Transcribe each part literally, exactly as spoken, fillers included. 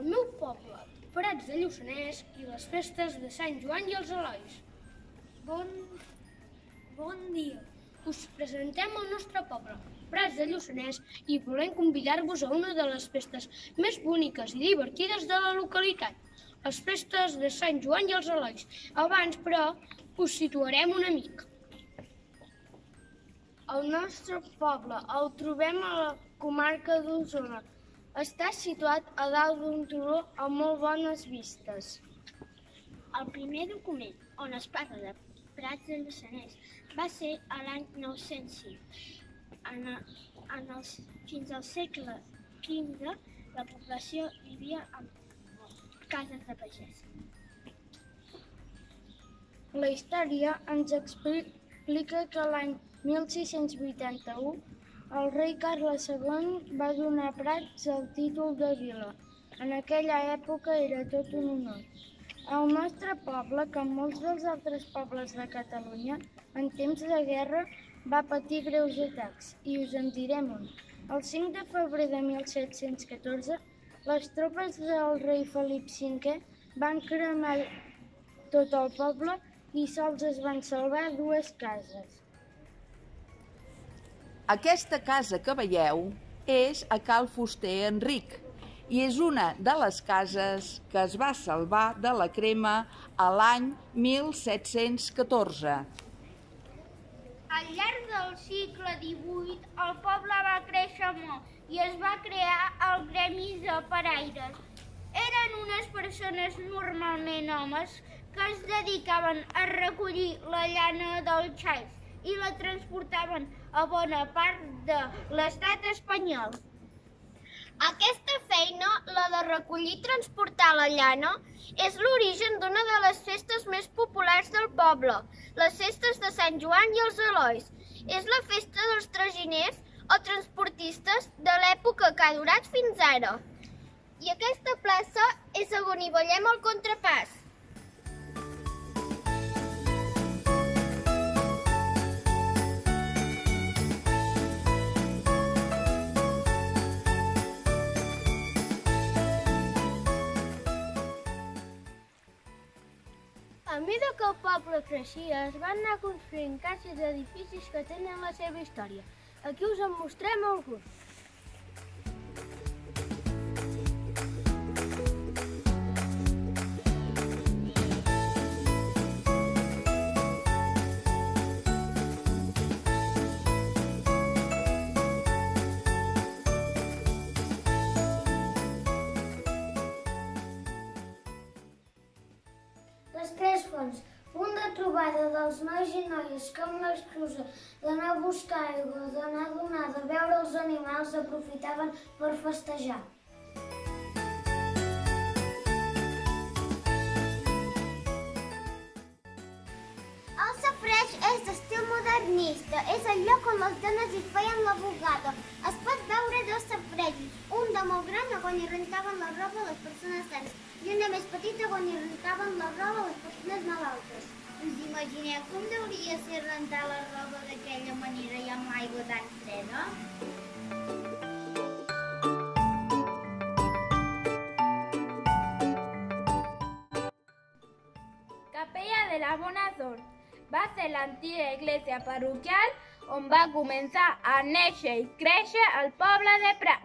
meu poble, Prats de Lluçanès i les festes de Sant Joan i els Elois. Bon, bon dia. Us presentem el nostre poble, Prats de Lluçanès, i volem convidar-vos a una de les festes més boniques i divertides de la localitat, les festes de Sant Joan i els Elois. Abans, però, us situarem una mica. El nostre poble el trobem a la comarca d'Osona. Està situat a dalt d'un turó amb molt bones vistes. El primer document on es parla de Prats de Lluçanès va ser a l'any nou-cents cinc. En el, en els, fins al segle quinze, la població vivia en cases de pagès. La història ens explica que l'any mil sis-cents vuitanta-u el rei Carles segon va donar a Prats el títol de vila. En aquella època era tot un honor. El nostre poble, com molts dels altres pobles de Catalunya, en temps de guerra va patir greus atacs, i us en direm un. El cinc de febrer de mil set-cents catorze, les tropes del rei Felip cinquè van cremar tot el poble i sols es van salvar dues cases. Aquesta casa que veieu és a Cal Fuster Enric i és una de les cases que es va salvar de la crema a l'any mil set-cents catorze. Al llarg del segle divuit, el poble va créixer molt i es va crear el Gremi de Paraires. Eren unes persones, normalment homes, que es dedicaven a recollir la llana dels xais i la transportaven a bona part de l'estat espanyol. Aquesta feina, la de recollir i transportar la llana, és l'origen d'una de les festes més populars del poble, les festes de Sant Joan i els Elois. És la festa dels traginers o transportistes de l'època que ha durat fins ara. I aquesta plaça és on hi ballem el contrapàs. A mesura que el poble creixia, es van anar construint cases i edificis que tenen la seva història. Aquí us en mostrem alguns. Les tres fonts, punt de trobada dels nois i noies que amb l'excusa d'anar a buscar aigua, d'anar a donar de beure als animals, aprofitaven per festejar. El safareig és d'estil modernista, és el lloc on les dones hi feien la bugada. Es pot veure dos safaregis, un de molt gran on hi rentaven la roba a les persones sanes i una més petita on hi rentaven la roba a les persones malaltes. Us imagineu com deuria ser rentar la roba d'aquella manera i amb l'aigua tan freda? Capella de la Bona Sort va ser l'antiga església parroquial on va començar a néixer i créixer el poble de Prats.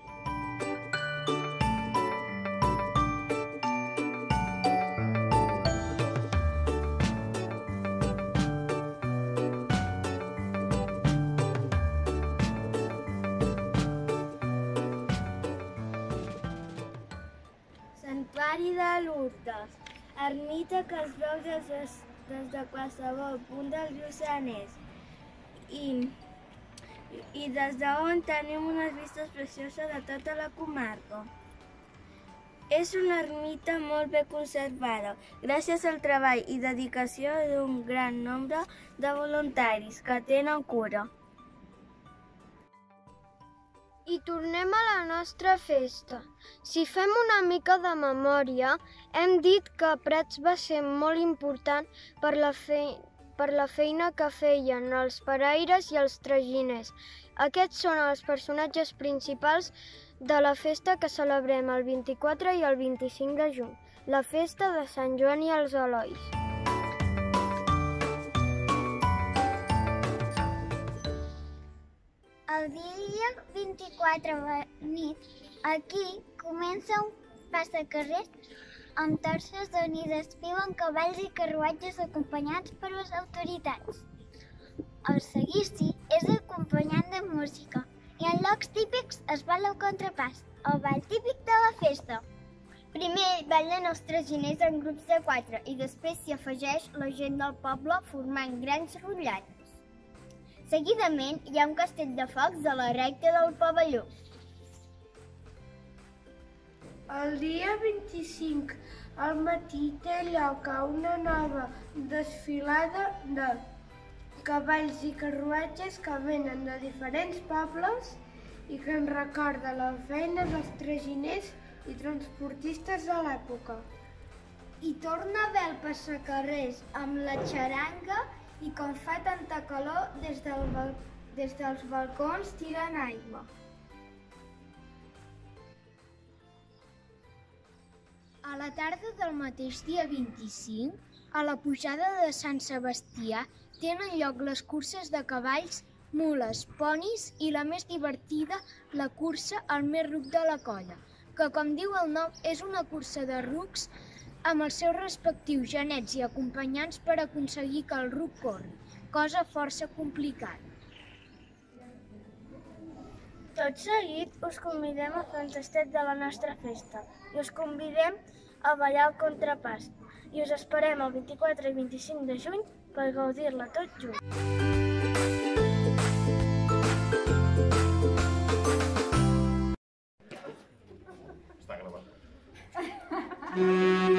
Santuari de Lourdes, ermita que es veu des de, des de qualsevol punt del Lluçanès i, i des d'on tenim unes vistes precioses de tota la comarca. És una ermita molt ben conservada, gràcies al treball i dedicació d'un gran nombre de voluntaris que tenen cura. I tornem a la nostra festa. Si fem una mica de memòria, hem dit que Prats va ser molt important per la, fe... per la feina que feien els paraires i els traginers. Aquests són els personatges principals de la festa que celebrem el vint-i-quatre i el vint-i-cinc de juny, la festa de Sant Joan i els Elois. El dia vint-i-quatre de nit, aquí comença un passacarrers amb torses d'on hi desfilen cavalls i carruatges acompanyats per les autoritats. El seguici és acompanyant de música i en llocs típics es balla el contrapàs, el ball típic de la festa. Primer ballen els traginers en grups de quatre i després s'hi afegeix la gent del poble formant grans rotllans. Seguidament hi ha un castell de focs a la recta del pavelló. El dia vint-i-cinc al matí té lloc una nova desfilada de cavalls i carruatges que venen de diferents pobles i que ens recorda la feina dels traginers i transportistes de l'època. I torna a haver el passacarrers amb la xaranga i com fa tanta calor des, del bal... des dels balcons tiren aigua. A la tarda del mateix dia vint-i-cinc, a la pujada de Sant Sebastià, tenen lloc les curses de cavalls, mules, ponis i la més divertida, la cursa al més ruc de la colla, que com diu el nom és una cursa de rucs amb els seus respectius genets i acompanyants per aconseguir que el ruc corri, cosa força complicada. Tot seguit us convidem a fer un tastet de la nostra festa i us convidem a ballar el contrapàs i us esperem el vint-i-quatre i vint-i-cinc de juny per gaudir-la tot junt. Està gravat.